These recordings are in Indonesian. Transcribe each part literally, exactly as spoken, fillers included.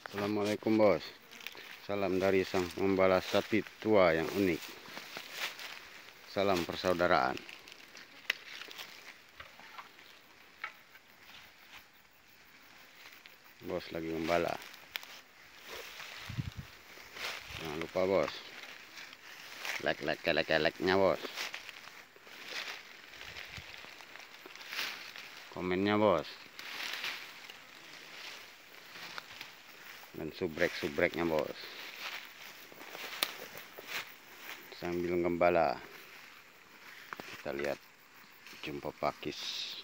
Assalamualaikum bos. Salam dari sang pengembala sapi tua yang unik. Salam persaudaraan. Bos lagi gembala. Jangan lupa bos, like like like like nya bos, komennya bos, dan subrek-subreknya bos. Sambil gembala kita lihat jumpa pakis.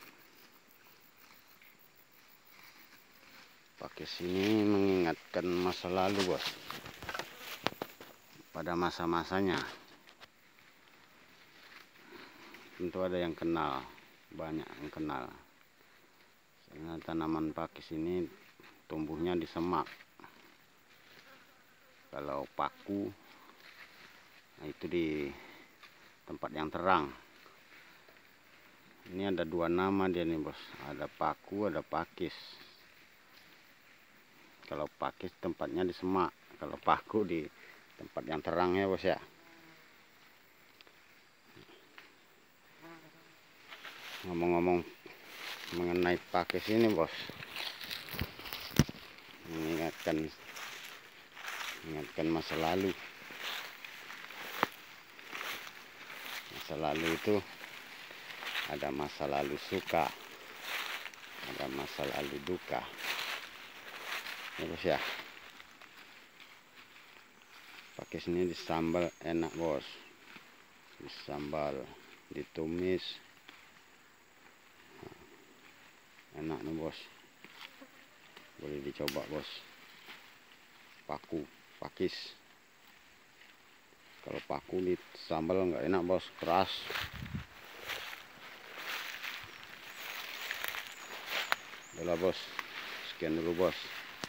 Pakis ini mengingatkan masa lalu bos, pada masa-masanya. Tentu ada yang kenal, banyak yang kenal. Karena tanaman pakis ini tumbuhnya di semak. Kalau paku, nah itu di tempat yang terang. Ini ada dua nama dia nih bos, ada paku, ada pakis. Kalau pakis tempatnya di semak, kalau paku di tempat yang terang ya bos ya. Ngomong-ngomong mengenai pakis ini bos, mengingatkan mengingatkan masa lalu. Masa lalu itu ada masa lalu suka, ada masa lalu duka. Ya bos ya. Pakis ini disambal enak bos, disambal, ditumis, enak nih bos, boleh dicoba bos. Paku pakis, kalau paku disambal nggak enak bos, keras. Udah bos, sekian dulu bos.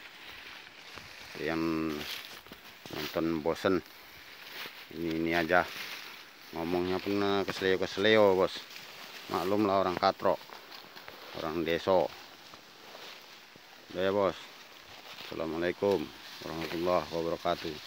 Yang nonton bosen, ini ini aja ngomongnya pun keseleo keseleo bos. Maklum lah orang katrok, orang deso. Udah ya bos. Assalamualaikum warahmatullahi wabarakatuh.